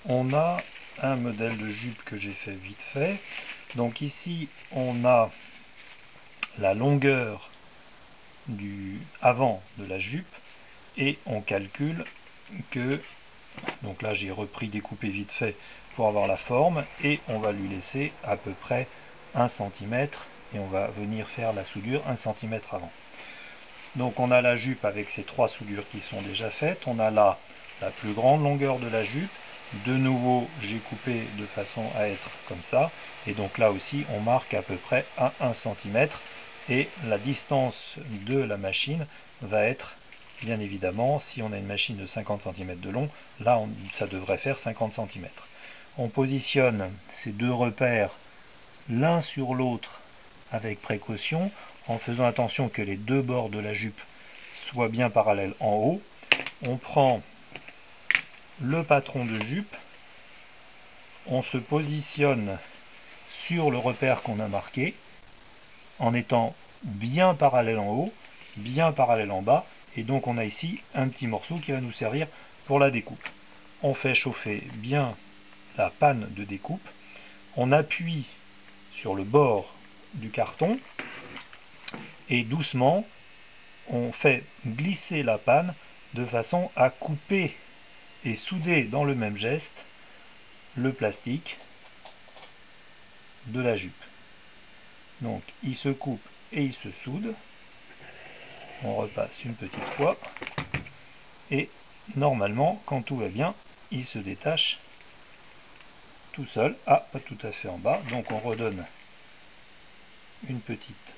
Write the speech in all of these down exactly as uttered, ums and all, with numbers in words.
on a un modèle de jupe que j'ai fait vite fait. Donc ici on a la longueur du avant de la jupe et on calcule que, donc là j'ai repris découpé vite fait pour avoir la forme, et on va lui laisser à peu près un centimètre et on va venir faire la soudure un centimètre avant. Donc on a la jupe avec ces trois soudures qui sont déjà faites. On a là la plus grande longueur de la jupe. De nouveau j'ai coupé de façon à être comme ça, et donc là aussi on marque à peu près à un centimètre, et la distance de la machine va être, bien évidemment, si on a une machine de cinquante centimètres de long, là on, ça devrait faire cinquante centimètres. On positionne ces deux repères l'un sur l'autre avec précaution, en faisant attention que les deux bords de la jupe soient bien parallèles en haut. On prend le patron de jupe, on se positionne sur le repère qu'on a marqué, en étant bien parallèle en haut, bien parallèle en bas, et donc on a ici un petit morceau qui va nous servir pour la découpe. On fait chauffer bien la panne de découpe, on appuie sur le bord du carton, et doucement on fait glisser la panne de façon à couper et souder dans le même geste le plastique de la jupe. Donc il se coupe et il se soude. On repasse une petite fois et normalement, quand tout va bien, il se détache tout seul. Ah, pas tout à fait en bas, donc on redonne une petite.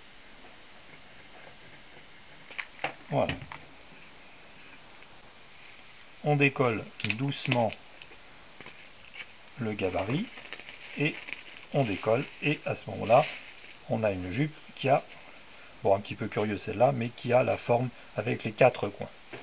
Voilà. On décolle doucement le gabarit et on décolle, et à ce moment-là, on a une jupe qui a, bon, un petit peu curieux celle-là, mais qui a la forme avec les quatre coins.